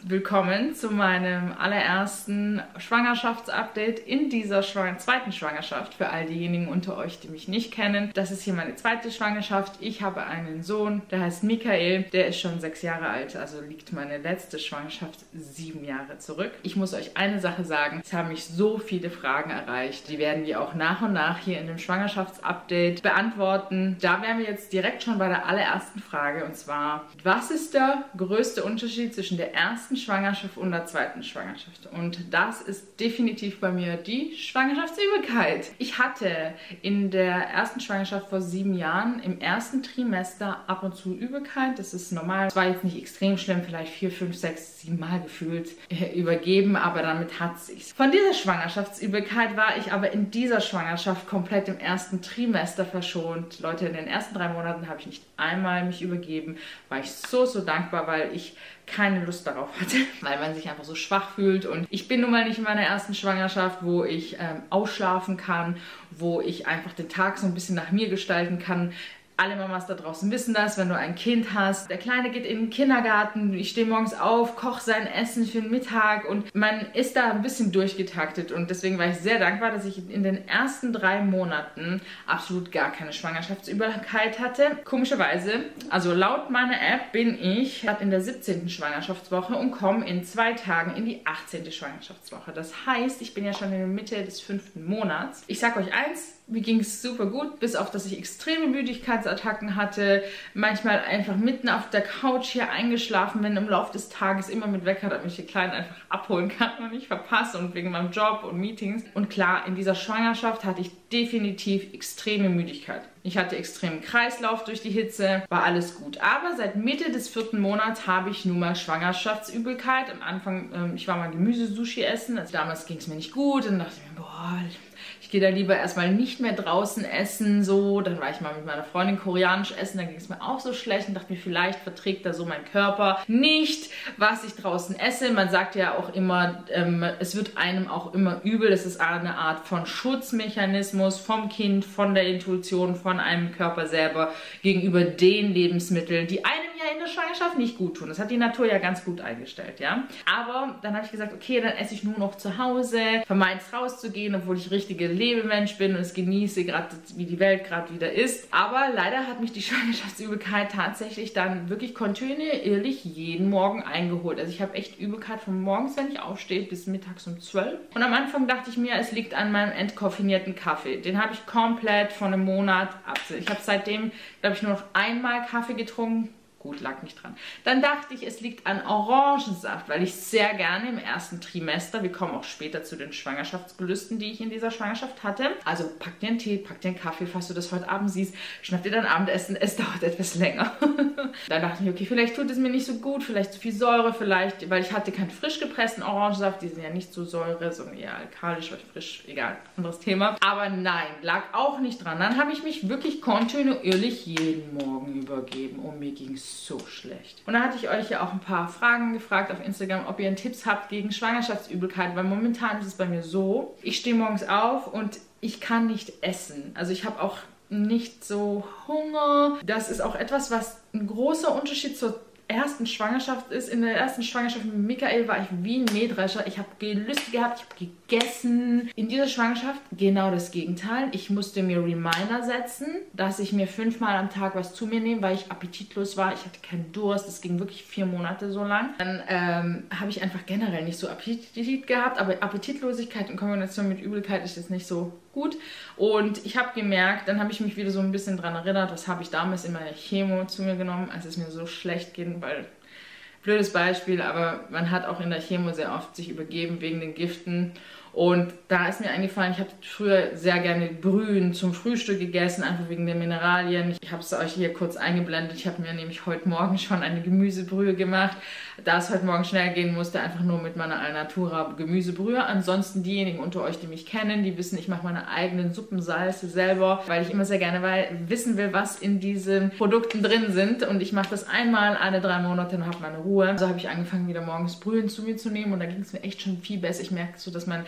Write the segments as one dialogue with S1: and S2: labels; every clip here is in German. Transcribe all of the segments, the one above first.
S1: Willkommen zu meinem allerersten Schwangerschaftsupdate in dieser zweiten Schwangerschaft. Für all diejenigen unter euch, die mich nicht kennen. Das ist hier meine zweite Schwangerschaft. Ich habe einen Sohn, der heißt Michael. Der ist schon 6 Jahre alt, also liegt meine letzte Schwangerschaft 7 Jahre zurück. Ich muss euch eine Sache sagen. Es haben mich so viele Fragen erreicht. Die werden wir auch nach und nach hier in dem Schwangerschaftsupdate beantworten. Da wären wir jetzt direkt schon bei der allerersten Frage. Und zwar, was ist der größte Unterschied zwischen der ersten Schwangerschaft und der zweiten Schwangerschaft? Und das ist definitiv bei mir die Schwangerschaftsübelkeit. Ich hatte in der ersten Schwangerschaft vor 7 Jahren im ersten Trimester ab und zu Übelkeit. Das ist normal. Es war jetzt nicht extrem schlimm, vielleicht 4, 5, 6, 7 Mal gefühlt übergeben, aber damit hat es sich. Von dieser Schwangerschaftsübelkeit war ich aber in dieser Schwangerschaft komplett im ersten Trimester verschont. Leute, in den ersten 3 Monaten habe ich nicht einmal mich übergeben. War ich so dankbar, weil ich keine Lust darauf hatte, weil man sich einfach so schwach fühlt. Und ich bin nun mal nicht in meiner ersten Schwangerschaft, wo ich ausschlafen kann, wo ich einfach den Tag so ein bisschen nach mir gestalten kann. Alle Mamas da draußen wissen das, wenn du ein Kind hast. Der Kleine geht in den Kindergarten, ich stehe morgens auf, koche sein Essen für den Mittag und man ist da ein bisschen durchgetaktet. Und deswegen war ich sehr dankbar, dass ich in den ersten 3 Monaten absolut gar keine Schwangerschaftsübelkeit hatte. Komischerweise, also laut meiner App bin ich gerade in der 17. Schwangerschaftswoche und komme in 2 Tagen in die 18. Schwangerschaftswoche. Das heißt, ich bin ja schon in der Mitte des 5. Monats. Ich sag euch eins, mir ging es super gut, bis auf, dass ich extreme Müdigkeitsattacken hatte. Manchmal einfach mitten auf der Couch hier eingeschlafen bin im Laufe des Tages, immer mit Wecker, damit ich die Kleinen einfach abholen kann und nicht verpasse und wegen meinem Job und Meetings. Und klar, in dieser Schwangerschaft hatte ich definitiv extreme Müdigkeit. Ich hatte extremen Kreislauf durch die Hitze, war alles gut. Aber seit Mitte des 4. Monats habe ich nun mal Schwangerschaftsübelkeit. Am Anfang, ich war mal Gemüsesushi essen, also damals ging es mir nicht gut. Dann dachte ich mir, boah, ich gehe da lieber erstmal nicht mehr draußen essen, so. Dann war ich mal mit meiner Freundin koreanisch essen, dann ging es mir auch so schlecht und dachte mir, vielleicht verträgt da so mein Körper nicht, was ich draußen esse. Man sagt ja auch immer, es wird einem auch immer übel. Das ist eine Art von Schutzmechanismus vom Kind, von der Intuition, von einem Körper selber gegenüber den Lebensmitteln, die einem ja in der Schwangerschaft nicht gut tun. Das hat die Natur ja ganz gut eingestellt, ja. Aber dann habe ich gesagt, okay, dann esse ich nur noch zu Hause, vermeide es rauszugehen, obwohl ich richtige Lebemensch bin und es genieße, gerade wie die Welt gerade wieder ist. Aber leider hat mich die Schwangerschaftsübelkeit tatsächlich dann wirklich kontinuierlich jeden Morgen eingeholt. Also ich habe echt Übelkeit von morgens, wenn ich aufstehe, bis mittags um 12. Und am Anfang dachte ich mir, es liegt an meinem entkoffinierten Kaffee. Den habe ich komplett von einem Monat abgesetzt. Ich habe seitdem, glaube ich, nur noch einmal Kaffee getrunken. Gut, lag nicht dran. Dann dachte ich, es liegt an Orangensaft, weil ich sehr gerne im ersten Trimester, wir kommen auch später zu den Schwangerschaftsgelüsten, die ich in dieser Schwangerschaft hatte. Also pack dir einen Tee, pack dir einen Kaffee, falls du das heute Abend siehst, schnapp dir dein Abendessen, es dauert etwas länger. Dann dachte ich, okay, vielleicht tut es mir nicht so gut, vielleicht zu viel Säure, vielleicht, weil ich hatte keinen frisch gepressten Orangensaft, die sind ja nicht so Säure, sondern eher alkalisch, weil frisch, egal, anderes Thema. Aber nein, lag auch nicht dran. Dann habe ich mich wirklich kontinuierlich jeden Morgen übergeben und mir ging es so schlecht. Und da hatte ich euch ja auch ein paar Fragen gefragt auf Instagram, ob ihr Tipps habt gegen Schwangerschaftsübelkeit, weil momentan ist es bei mir so, ich stehe morgens auf und ich kann nicht essen. Also ich habe auch nicht so Hunger. Das ist auch etwas, was ein großer Unterschied zur ersten Schwangerschaft ist. In der ersten Schwangerschaft mit Michael war ich wie ein Mähdrescher. Ich habe Gelüste gehabt, ich habe gegessen. In dieser Schwangerschaft genau das Gegenteil. Ich musste mir Reminder setzen, dass ich mir 5-mal am Tag was zu mir nehme, weil ich appetitlos war. Ich hatte keinen Durst. Das ging wirklich 4 Monate so lang. Dann habe ich einfach generell nicht so Appetit gehabt. Aber Appetitlosigkeit in Kombination mit Übelkeit ist jetzt nicht so gut. Und ich habe gemerkt, dann habe ich mich wieder so ein bisschen daran erinnert, was habe ich damals in meiner Chemo zu mir genommen, als es mir so schlecht ging, weil, blödes Beispiel, aber man hat auch in der Chemo sehr oft sich übergeben wegen den Giften. Und da ist mir eingefallen, ich habe früher sehr gerne Brühen zum Frühstück gegessen, einfach wegen der Mineralien. Ich habe es euch hier kurz eingeblendet. Ich habe mir nämlich heute Morgen schon eine Gemüsebrühe gemacht. Da es heute Morgen schnell gehen musste, einfach nur mit meiner Alnatura Gemüsebrühe. Ansonsten diejenigen unter euch, die mich kennen, die wissen, ich mache meine eigenen Suppensalze selber, weil ich immer sehr gerne wissen will, was in diesen Produkten drin sind. Und ich mache das einmal alle 3 Monate und habe meine Ruhe. So habe ich angefangen, wieder morgens Brühen zu mir zu nehmen und da ging es mir echt schon viel besser. Ich merke so, dass mein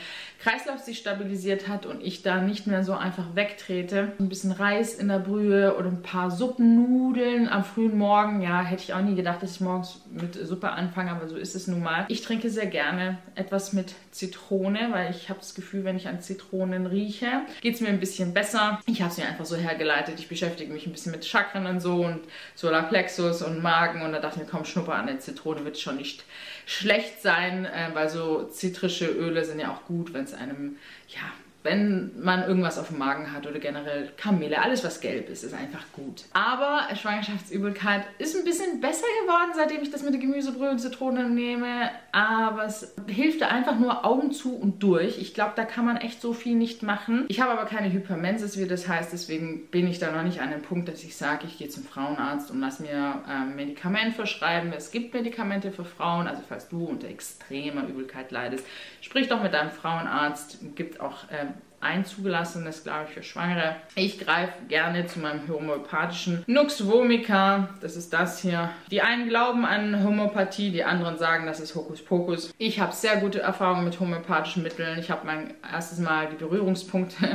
S1: Kreislauf sich stabilisiert hat und ich da nicht mehr so einfach wegtrete. Ein bisschen Reis in der Brühe oder ein paar Suppennudeln am frühen Morgen. Ja, hätte ich auch nie gedacht, dass ich morgens mit Suppe anfange, aber so ist es nun mal. Ich trinke sehr gerne etwas mit Zitrone, weil ich habe das Gefühl, wenn ich an Zitronen rieche, geht es mir ein bisschen besser. Ich habe es mir einfach so hergeleitet. Ich beschäftige mich ein bisschen mit Chakren und so und Solarplexus und Magen und da dachte ich mir, komm, schnupper an der Zitrone, wird schon nicht schlecht sein, weil so zitrische Öle sind ja auch gut, wenn es einem, ja, wenn man irgendwas auf dem Magen hat oder generell Kamille, alles was gelb ist, ist einfach gut. Aber Schwangerschaftsübelkeit ist ein bisschen besser geworden, seitdem ich das mit der Gemüsebrühe und Zitrone nehme. Aber es hilft einfach nur Augen zu und durch. Ich glaube, da kann man echt so viel nicht machen. Ich habe aber keine Hypermensis, wie das heißt. Deswegen bin ich da noch nicht an dem Punkt, dass ich sage, ich gehe zum Frauenarzt und lasse mir Medikament verschreiben. Es gibt Medikamente für Frauen, also falls du unter extremer Übelkeit leidest, sprich doch mit deinem Frauenarzt. Gibt auch ein zugelassenes, glaube ich, für Schwangere. Ich greife gerne zu meinem homöopathischen Nux vomica. Das ist das hier. Die einen glauben an Homöopathie, die anderen sagen, das ist Hokuspokus. Ich habe sehr gute Erfahrungen mit homöopathischen Mitteln. Ich habe mein erstes Mal die Berührungspunkte,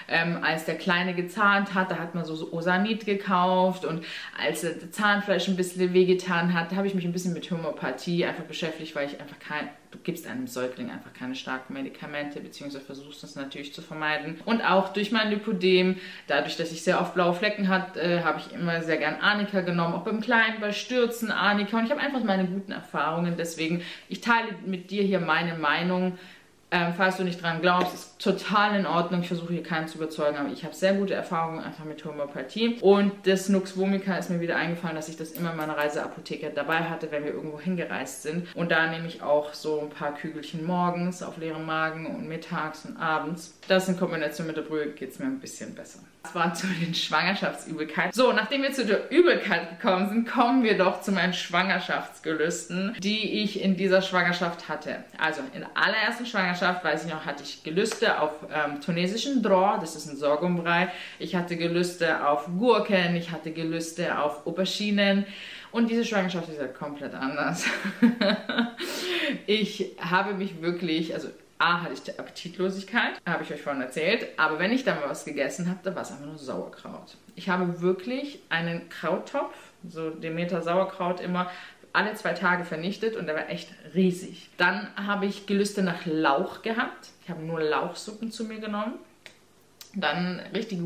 S1: als der Kleine gezahnt hat. Da hat man so Osanit gekauft und als das Zahnfleisch ein bisschen wehgetan hat, habe ich mich ein bisschen mit Homöopathie einfach beschäftigt, weil ich einfach du gibst einem Säugling einfach keine starken Medikamente, beziehungsweise versuchst das natürlich zu vermeiden. Und auch durch mein Lipödem, dadurch, dass ich sehr oft blaue Flecken hatte, habe ich immer sehr gern Arnika genommen, auch beim Kleinen, bei Stürzen Arnika. Und ich habe einfach meine guten Erfahrungen. Deswegen, ich teile mit dir hier meine Meinung. Falls du nicht dran glaubst, ist total in Ordnung. Ich versuche hier keinen zu überzeugen, aber ich habe sehr gute Erfahrungen einfach mit Homöopathie. Und das Nux vomica ist mir wieder eingefallen, dass ich das immer in meiner Reiseapotheke dabei hatte, wenn wir irgendwo hingereist sind. Und da nehme ich auch so ein paar Kügelchen morgens auf leerem Magen und mittags und abends. Das in Kombination mit der Brühe geht es mir ein bisschen besser. Das war zu den Schwangerschaftsübelkeiten. So, nachdem wir zu der Übelkeit gekommen sind, kommen wir doch zu meinen Schwangerschaftsgelüsten, die ich in dieser Schwangerschaft hatte. Also in der allerersten Schwangerschaft, weiß ich noch, hatte ich Gelüste auf tunesischen Dror, das ist ein Sorghumbrei. Ich hatte Gelüste auf Gurken, ich hatte Gelüste auf Auberginen. Und diese Schwangerschaft ist ja komplett anders. Ich habe mich wirklich, also A, hatte ich die Appetitlosigkeit, habe ich euch vorhin erzählt, aber wenn ich dann mal was gegessen habe, dann war es einfach nur Sauerkraut. Ich habe wirklich einen Krauttopf, so Demeter Sauerkraut immer, alle 2 Tage vernichtet und der war echt riesig. Dann habe ich Gelüste nach Lauch gehabt. Ich habe nur Lauchsuppen zu mir genommen. Dann richtig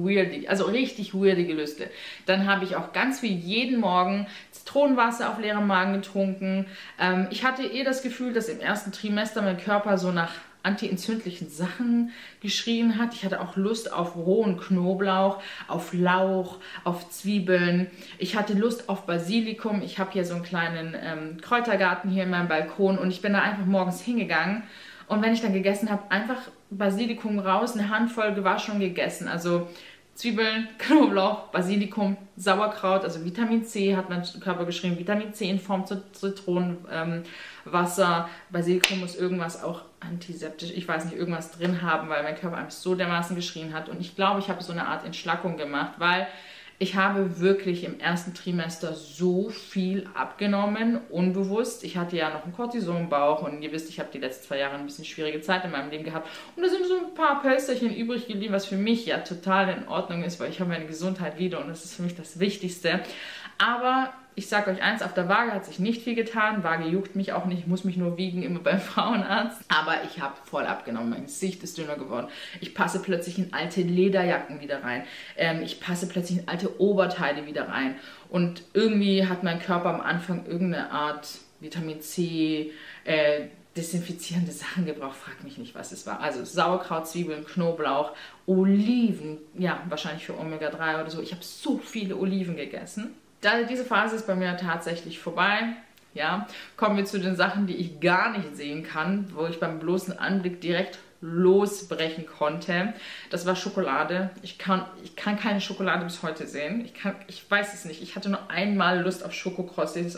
S1: weirde Gelüste. Dann habe ich auch ganz wie jeden Morgen Zitronenwasser auf leerem Magen getrunken. Ich hatte das Gefühl, dass im ersten Trimester mein Körper so nach antientzündlichen Sachen geschrien hat. Ich hatte auch Lust auf rohen Knoblauch, auf Lauch, auf Zwiebeln. Ich hatte Lust auf Basilikum. Ich habe hier so einen kleinen Kräutergarten hier in meinem Balkon und ich bin da einfach morgens hingegangen. Und wenn ich dann gegessen habe, einfach Basilikum raus, eine Handvoll gewaschen und gegessen. Also Zwiebeln, Knoblauch, Basilikum, Sauerkraut, also Vitamin C hat mein Körper geschrieben, Vitamin C in Form von Zitronenwasser. Basilikum muss irgendwas auch antiseptisch, ich weiß nicht, irgendwas drin haben, weil mein Körper einfach so dermaßen geschrien hat. Und ich glaube, ich habe so eine Art Entschlackung gemacht, weil ich habe wirklich im ersten Trimester so viel abgenommen, unbewusst. Ich hatte ja noch einen Cortisonbauch und ihr wisst, ich habe die letzten 2 Jahre ein bisschen schwierige Zeit in meinem Leben gehabt. Und da sind so ein paar Pölsterchen übrig geblieben, was für mich ja total in Ordnung ist, weil ich habe meine Gesundheit wieder und das ist für mich das Wichtigste. Aber ich sage euch eins, auf der Waage hat sich nicht viel getan. Waage juckt mich auch nicht, ich muss mich nur wiegen, immer beim Frauenarzt. Aber ich habe voll abgenommen, mein Gesicht ist dünner geworden. Ich passe plötzlich in alte Lederjacken wieder rein. Ich passe plötzlich in alte Oberteile wieder rein. Und irgendwie hat mein Körper am Anfang irgendeine Art Vitamin C, desinfizierende Sachen gebraucht. Frag mich nicht, was es war. Also Sauerkraut, Zwiebeln, Knoblauch, Oliven. Ja, wahrscheinlich für Omega-3 oder so. Ich habe so viele Oliven gegessen. Diese Phase ist bei mir tatsächlich vorbei. Ja, kommen wir zu den Sachen, die ich gar nicht sehen kann, wo ich beim bloßen Anblick direkt losbrechen konnte. Das war Schokolade. Ich kann keine Schokolade bis heute sehen. Ich weiß es nicht. Ich hatte nur einmal Lust auf Schokokrossis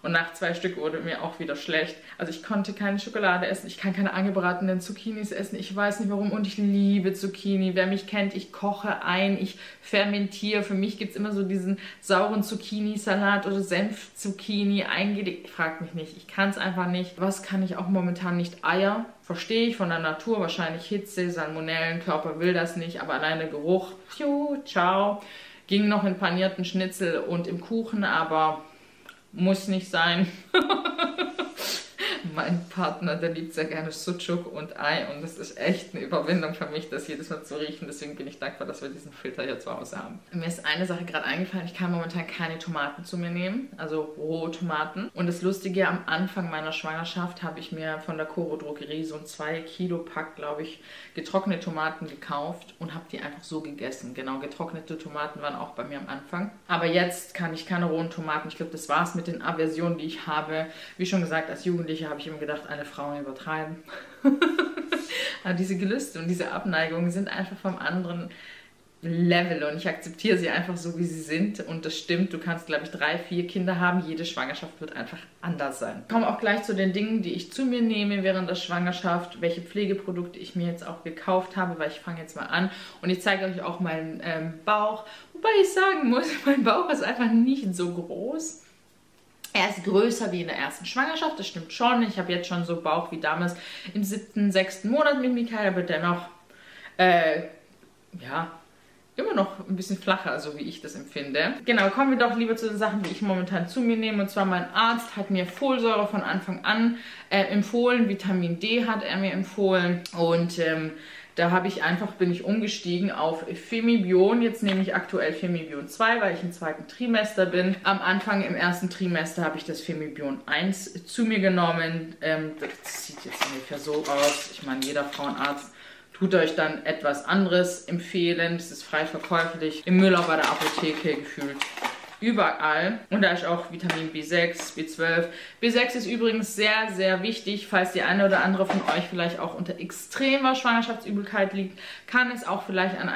S1: Und nach 2 Stück wurde mir auch wieder schlecht. Also ich konnte keine Schokolade essen, ich kann keine angebratenen Zucchinis essen, ich weiß nicht warum und ich liebe Zucchini. Wer mich kennt, ich koche ein, ich fermentiere. Für mich gibt es immer so diesen sauren Zucchini-Salat oder Senf-Zucchini eingelegt. Fragt mich nicht, ich kann es einfach nicht. Was kann ich auch momentan nicht? Eier. Verstehe ich von der Natur, wahrscheinlich Hitze, Salmonellen, Körper will das nicht, aber alleine Geruch, ciao. Ging noch in panierten Schnitzel und im Kuchen, aber muss nicht sein. Mein Partner, der liebt sehr gerne Sucuk und Ei und das ist echt eine Überwindung für mich, das jedes Mal zu riechen. Deswegen bin ich dankbar, dass wir diesen Filter hier zu Hause haben. Mir ist eine Sache gerade eingefallen, ich kann momentan keine Tomaten zu mir nehmen, also rohe Tomaten. Und das Lustige, am Anfang meiner Schwangerschaft habe ich mir von der Coro Drogerie so ein 2 Kilo Pack, glaube ich, getrocknete Tomaten gekauft und habe die einfach so gegessen. Genau, getrocknete Tomaten waren auch bei mir am Anfang. Aber jetzt kann ich keine rohen Tomaten. Ich glaube, das war es mit den Aversionen, die ich habe. Wie schon gesagt, als Jugendliche habe ich immer gedacht, alle Frauen übertreiben. Aber diese Gelüste und diese Abneigungen sind einfach vom anderen Level und ich akzeptiere sie einfach so, wie sie sind. Und das stimmt, du kannst, glaube ich, 3, 4 Kinder haben. Jede Schwangerschaft wird einfach anders sein. Ich komme auch gleich zu den Dingen, die ich zu mir nehme während der Schwangerschaft, welche Pflegeprodukte ich mir jetzt auch gekauft habe, weil ich fange jetzt mal an. Und ich zeige euch auch meinen Bauch. Wobei ich sagen muss, mein Bauch ist einfach nicht so groß. Er ist größer wie in der ersten Schwangerschaft, das stimmt schon. Ich habe jetzt schon so Bauch wie damals im 7., 6. Monat mit Mikael, aber dennoch, ja, immer noch ein bisschen flacher, so wie ich das empfinde. Genau, kommen wir doch lieber zu den Sachen, die ich momentan zu mir nehme. Und zwar mein Arzt hat mir Folsäure von Anfang an empfohlen, Vitamin D hat er mir empfohlen und da bin ich umgestiegen auf Femibion. Jetzt nehme ich aktuell Femibion 2, weil ich im 2. Trimester bin. Am Anfang im 1. Trimester habe ich das Femibion 1 zu mir genommen. Das sieht jetzt ungefähr so aus. Ich meine, jeder Frauenarzt tut euch dann etwas anderes empfehlen. Das ist frei verkäuflich. Im Müll, auch bei der Apotheke gefühlt. Überall. Und da ist auch Vitamin B6, B12. B6 ist übrigens sehr, sehr wichtig, falls die eine oder andere von euch vielleicht auch unter extremer Schwangerschaftsübelkeit liegt, kann es auch vielleicht an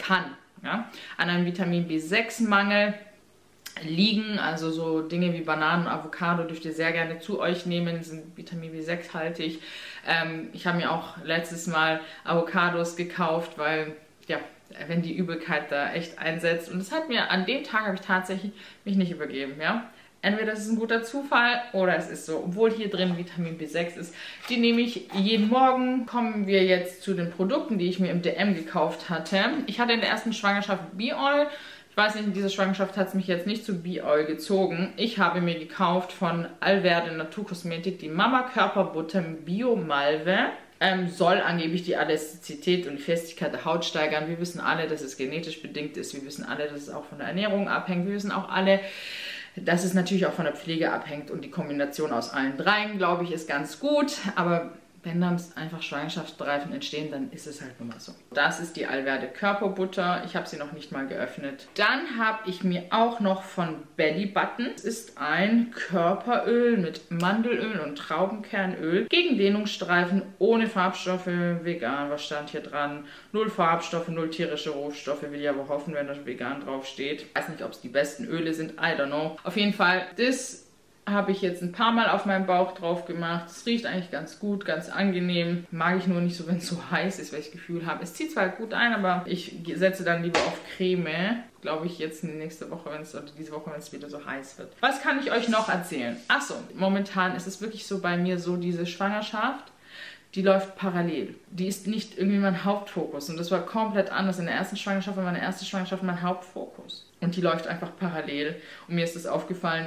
S1: einem Vitamin B6-Mangel liegen. Also so Dinge wie Bananen und Avocado dürft ihr sehr gerne zu euch nehmen, sind Vitamin B6 haltig. Ich habe mir auch letztes Mal Avocados gekauft, weil, ja, wenn die Übelkeit da echt einsetzt. Und das hat mir, an dem Tag habe ich tatsächlich mich nicht übergeben, ja. Entweder das ist ein guter Zufall oder es ist so, obwohl hier drin Vitamin B6 ist. Die nehme ich jeden Morgen. Kommen wir jetzt zu den Produkten, die ich mir im DM gekauft hatte. Ich hatte in der ersten Schwangerschaft B-Oil. Ich weiß nicht, in dieser Schwangerschaft hat es mich jetzt nicht zu B-Oil gezogen. Ich habe mir gekauft von Alverde Naturkosmetik die Mama Körperbutter Bio Malve. Soll angeblich die Elastizität und die Festigkeit der Haut steigern. Wir wissen alle, dass es genetisch bedingt ist. Wir wissen alle, dass es auch von der Ernährung abhängt. Wir wissen auch alle, dass es natürlich auch von der Pflege abhängt. Und die Kombination aus allen dreien, glaube ich, ist ganz gut. Aber wenn dann einfach Schwangerschaftsreifen entstehen, dann ist es halt nun mal so. Das ist die Alverde Körperbutter. Ich habe sie noch nicht mal geöffnet. Dann habe ich mir auch noch von Belly Button. Es ist ein Körperöl mit Mandelöl und Traubenkernöl gegen Dehnungsstreifen, ohne Farbstoffe, vegan. Was stand hier dran? 0 Farbstoffe, 0 tierische Rohstoffe. Will ich aber hoffen, wenn da vegan drauf steht. Ich weiß nicht, ob es die besten Öle sind. I don't know. Auf jeden Fall, das habe ich jetzt ein paar Mal auf meinen Bauch drauf gemacht. Es riecht eigentlich ganz gut, ganz angenehm. Mag ich nur nicht so, wenn es so heiß ist, weil ich das Gefühl habe, es zieht zwar gut ein, aber ich setze dann lieber auf Creme. Glaube ich jetzt nächste Woche, oder diese Woche, wenn es wieder so heiß wird. Was kann ich euch noch erzählen? Achso, momentan ist es wirklich so bei mir so, diese Schwangerschaft, die läuft parallel. Die ist nicht irgendwie mein Hauptfokus. Und das war komplett anders. In der ersten Schwangerschaft war meine erste Schwangerschaft mein Hauptfokus. Und die läuft einfach parallel. Und mir ist das aufgefallen,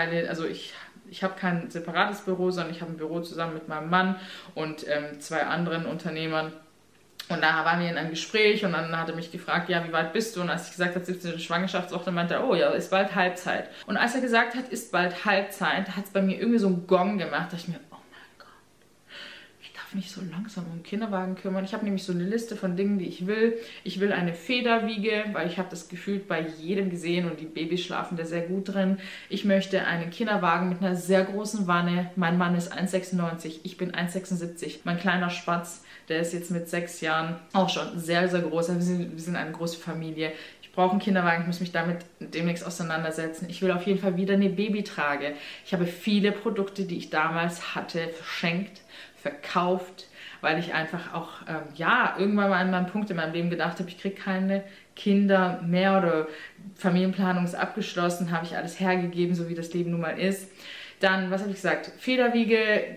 S1: ich habe kein separates Büro, sondern ich habe ein Büro zusammen mit meinem Mann und 2 anderen Unternehmern. Und da waren wir in einem Gespräch und dann hat er mich gefragt, ja, wie weit bist du? Und als ich gesagt habe, 17. Schwangerschaftswoche, dann meinte er, oh ja, ist bald Halbzeit. Und als er gesagt hat, ist bald Halbzeit, hat es bei mir irgendwie so einen Gong gemacht. Da dachte ich mir, oh mein Gott, ich darf mich so langsam um den Kinderwagen kümmern. Ich habe nämlich so eine Liste von Dingen, die ich will. Ich will eine Federwiege, weil ich habe das gefühlt bei jedem gesehen und die Babys schlafen da sehr gut drin. Ich möchte einen Kinderwagen mit einer sehr großen Wanne. Mein Mann ist 1,96, ich bin 1,76. Mein kleiner Spatz, der ist jetzt mit 6 Jahren auch schon sehr, sehr groß. Wir sind eine große Familie. Ich brauche einen Kinderwagen, ich muss mich damit demnächst auseinandersetzen. Ich will auf jeden Fall wieder eine Babytrage. Ich habe viele Produkte, die ich damals hatte, verschenkt, verkauft, weil ich einfach auch, ja, irgendwann mal an einem Punkt in meinem Leben gedacht habe, ich kriege keine Kinder mehr oder Familienplanung ist abgeschlossen, habe ich alles hergegeben, so wie das Leben nun mal ist. Dann, was habe ich gesagt? Federwiege,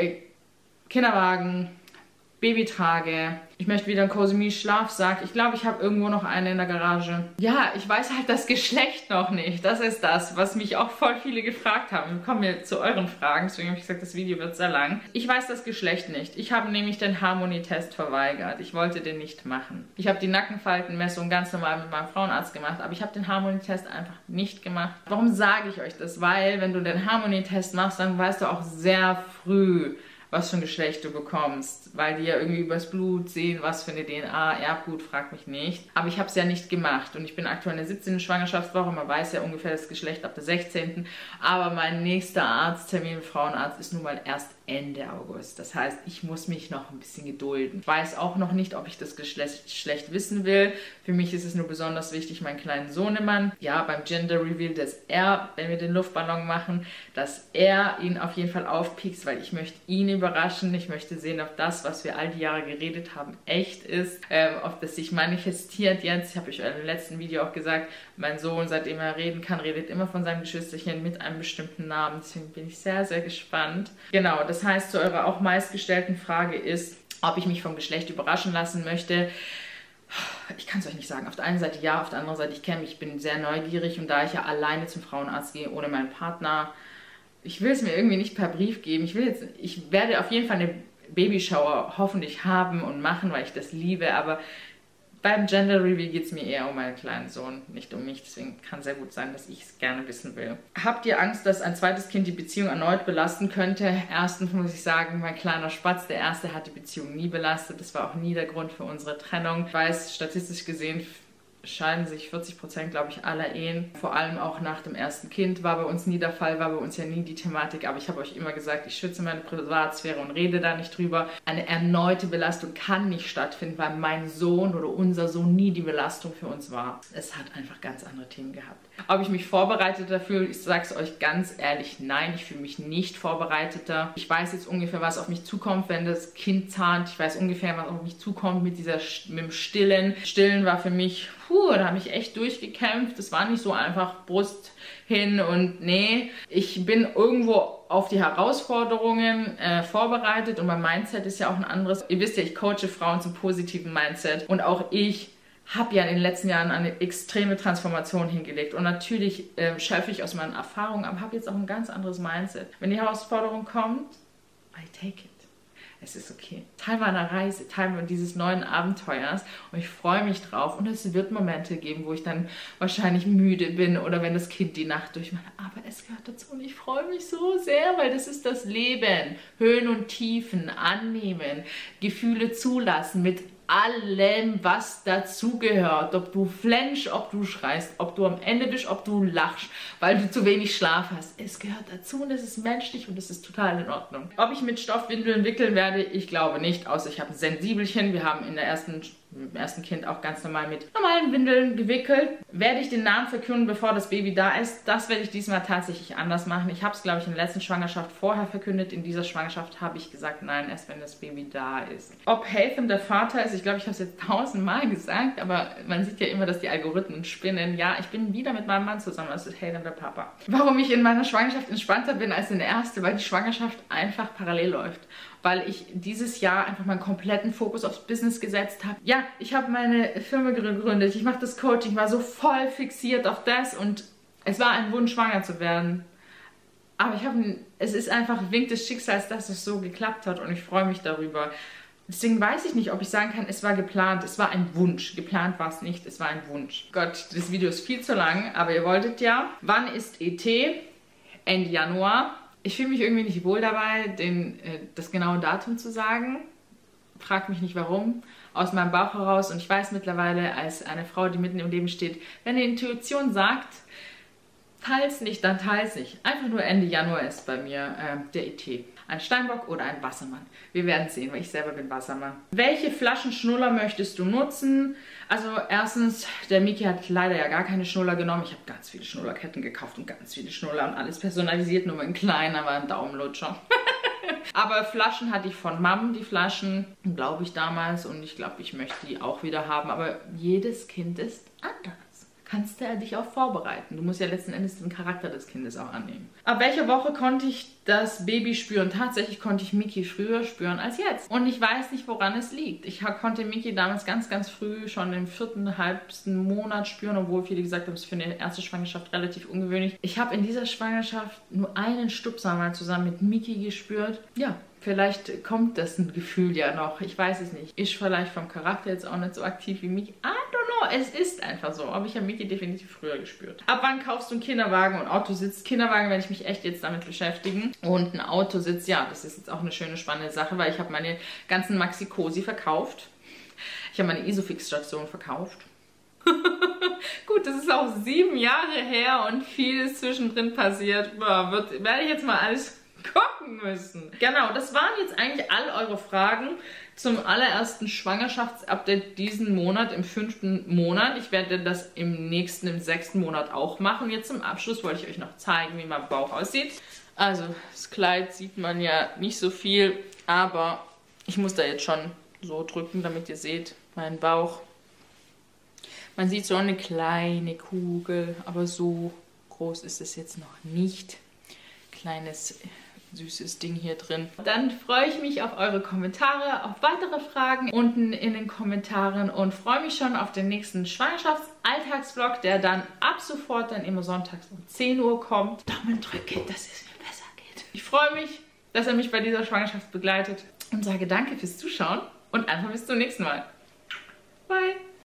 S1: Kinderwagen, Babytrage. Ich möchte wieder einen Cozy Me Schlafsack. Ich glaube, ich habe irgendwo noch eine in der Garage. Ja, ich weiß halt das Geschlecht noch nicht. Das ist das, was mich auch voll viele gefragt haben. Wir kommen jetzt zu euren Fragen. Deswegen habe ich gesagt, das Video wird sehr lang. Ich weiß das Geschlecht nicht. Ich habe nämlich den Harmony-Test verweigert. Ich wollte den nicht machen. Ich habe die Nackenfaltenmessung ganz normal mit meinem Frauenarzt gemacht, aber ich habe den Harmony-Test einfach nicht gemacht. Warum sage ich euch das? Weil, wenn du den Harmony-Test machst, dann weißt du auch sehr früh, was für ein Geschlecht du bekommst, weil die ja irgendwie übers Blut sehen, was für eine DNA, Erbgut, frag mich nicht. Aber ich habe es ja nicht gemacht und ich bin aktuell in der 17. Schwangerschaftswoche, man weiß ja ungefähr das Geschlecht ab der 16. Aber mein nächster Arzttermin, Frauenarzt, ist nun mal erst Ende August. Das heißt, ich muss mich noch ein bisschen gedulden. Ich weiß auch noch nicht, ob ich das Geschlecht wissen will. Für mich ist es nur besonders wichtig, meinen kleinen Sohnemann, ja, beim Gender Reveal, dass er, wenn wir den Luftballon machen, dass er ihn auf jeden Fall aufpiekst, weil ich möchte ihn überraschen. Ich möchte sehen, ob das, was wir all die Jahre geredet haben, echt ist. Ob das sich manifestiert jetzt. Ich habe euch im letzten Video auch gesagt, mein Sohn, seitdem er reden kann, redet immer von seinem Geschwisterchen mit einem bestimmten Namen. Deswegen bin ich sehr, sehr gespannt. Genau, das heißt, zu eurer auch meistgestellten Frage ist, ob ich mich vom Geschlecht überraschen lassen möchte. Ich kann es euch nicht sagen. Auf der einen Seite ja, auf der anderen Seite ich bin sehr neugierig und da ich ja alleine zum Frauenarzt gehe, ohne meinen Partner, ich will es mir irgendwie nicht per Brief geben. Ich werde auf jeden Fall eine Babyshower hoffentlich haben und machen, weil ich das liebe, aber beim Gender Reveal geht es mir eher um meinen kleinen Sohn, nicht um mich. Deswegen kann sehr gut sein, dass ich es gerne wissen will. Habt ihr Angst, dass ein zweites Kind die Beziehung erneut belasten könnte? Erstens muss ich sagen, mein kleiner Spatz, der erste, hat die Beziehung nie belastet. Das war auch nie der Grund für unsere Trennung. Ich weiß, statistisch gesehen scheiden sich 40%, glaube ich, aller Ehen. Vor allem auch nach dem ersten Kind war bei uns nie der Fall, war bei uns ja nie die Thematik. Aber ich habe euch immer gesagt, ich schütze meine Privatsphäre und rede da nicht drüber. Eine erneute Belastung kann nicht stattfinden, weil mein Sohn oder unser Sohn nie die Belastung für uns war. Es hat einfach ganz andere Themen gehabt. Ob ich mich vorbereitet dafür, ich sage es euch ganz ehrlich, nein, ich fühle mich nicht vorbereiteter. Ich weiß jetzt ungefähr, was auf mich zukommt, wenn das Kind zahnt. Ich weiß ungefähr, was auf mich zukommt mit dem Stillen. Stillen war für mich, da habe ich echt durchgekämpft. Es war nicht so einfach Brust hin und nee. Ich bin irgendwo auf die Herausforderungen vorbereitet und mein Mindset ist ja auch ein anderes. Ihr wisst ja, ich coache Frauen zum positiven Mindset und auch ich habe ja in den letzten Jahren eine extreme Transformation hingelegt und natürlich schöpfe ich aus meinen Erfahrungen, aber habe jetzt auch ein ganz anderes Mindset. Wenn die Herausforderung kommt, I take it. Es ist okay. Teil meiner Reise, Teil dieses neuen Abenteuers und ich freue mich drauf und es wird Momente geben, wo ich dann wahrscheinlich müde bin oder wenn das Kind die Nacht durchmacht, aber es gehört dazu und ich freue mich so sehr, weil das ist das Leben. Höhen und Tiefen annehmen, Gefühle zulassen mit allem, was dazugehört. Ob du flänschst, ob du schreist, ob du am Ende bist, ob du lachst, weil du zu wenig Schlaf hast. Es gehört dazu und es ist menschlich und es ist total in Ordnung. Ob ich mit Stoffwindeln wickeln werde, ich glaube nicht, außer ich habe ein Sensibelchen. Wir haben im ersten Kind auch ganz normal mit normalen Windeln gewickelt. Werde ich den Namen verkünden, bevor das Baby da ist? Das werde ich diesmal tatsächlich anders machen. Ich habe es, glaube ich, in der letzten Schwangerschaft vorher verkündet. In dieser Schwangerschaft habe ich gesagt, nein, erst wenn das Baby da ist. Ob Haytham der Vater ist, ich glaube, ich habe es jetzt 1000-mal gesagt, aber man sieht ja immer, dass die Algorithmen spinnen. Ja, ich bin wieder mit meinem Mann zusammen, das ist Haytham der Papa. Warum ich in meiner Schwangerschaft entspannter bin als in der ersten? Weil die Schwangerschaft einfach parallel läuft. Weil ich dieses Jahr einfach meinen kompletten Fokus aufs Business gesetzt habe. Ja, ich habe meine Firma gegründet, ich mache das Coaching, war so voll fixiert auf das und es war ein Wunsch, schwanger zu werden. Aber es ist einfach ein Wink des Schicksals, dass es so geklappt hat und ich freue mich darüber. Deswegen weiß ich nicht, ob ich sagen kann, es war geplant, es war ein Wunsch. Geplant war es nicht, es war ein Wunsch. Gott, das Video ist viel zu lang, aber ihr wolltet ja. Wann ist ET? Ende Januar. Ich fühle mich irgendwie nicht wohl dabei, das genaue Datum zu sagen. Fragt mich nicht warum. Aus meinem Bauch heraus. Und ich weiß mittlerweile als eine Frau, die mitten im Leben steht, wenn die Intuition sagt, teils nicht, dann teils nicht. Einfach nur Ende Januar ist bei mir der ET. ein Steinbock oder ein Wassermann. Wir werden sehen, weil ich selber bin Wassermann. Welche Flaschenschnuller möchtest du nutzen? Also erstens, der Miki hat leider ja gar keine Schnuller genommen. Ich habe ganz viele Schnullerketten gekauft und ganz viele Schnuller und alles personalisiert, nur ein kleiner war ein Daumenlutscher. Aber Flaschen hatte ich von Mom, die Flaschen, glaube ich damals, und ich glaube, ich möchte die auch wieder haben. Aber jedes Kind ist anders. Kannst du dich auch vorbereiten. Du musst ja letzten Endes den Charakter des Kindes auch annehmen. Ab welcher Woche konnte ich das Baby spüren? Tatsächlich konnte ich Miki früher spüren als jetzt. Und ich weiß nicht, woran es liegt. Ich konnte Miki damals ganz, ganz früh schon im 4., halbsten Monat spüren, obwohl viele gesagt haben, das ist für eine erste Schwangerschaft relativ ungewöhnlich. Ich habe in dieser Schwangerschaft nur einen Stupser mal zusammen mit Miki gespürt. Ja, vielleicht kommt das ein Gefühl ja noch. Ich weiß es nicht. Ist vielleicht vom Charakter jetzt auch nicht so aktiv wie Miki. I don't know. Es ist einfach so. Aber ich habe Miki definitiv früher gespürt. Ab wann kaufst du einen Kinderwagen und Autositz? Kinderwagen werde ich mich echt jetzt damit beschäftigen. Und ein Autositz, ja, das ist jetzt auch eine schöne, spannende Sache, weil ich habe meine ganzen Maxi-Cosi verkauft. Ich habe meine Isofix-Station verkauft. Gut, das ist auch 7 Jahre her und vieles zwischendrin passiert. Werde ich jetzt mal alles gucken müssen. Genau, das waren jetzt eigentlich all eure Fragen zum allerersten Schwangerschaftsupdate diesen Monat, im 5. Monat. Ich werde das im 6. Monat auch machen. Jetzt zum Abschluss wollte ich euch noch zeigen, wie mein Bauch aussieht. Also, das Kleid sieht man ja nicht so viel, aber ich muss da jetzt schon so drücken, damit ihr seht, meinen Bauch. Man sieht so eine kleine Kugel, aber so groß ist es jetzt noch nicht. Kleines süßes Ding hier drin. Dann freue ich mich auf eure Kommentare, auf weitere Fragen unten in den Kommentaren und freue mich schon auf den nächsten Schwangerschafts-Alltagsvlog, der dann ab sofort dann immer sonntags um 10 Uhr kommt. Daumen drücken, dass es mir besser geht. Ich freue mich, dass ihr mich bei dieser Schwangerschaft begleitet und sage danke fürs Zuschauen und einfach bis zum nächsten Mal. Bye!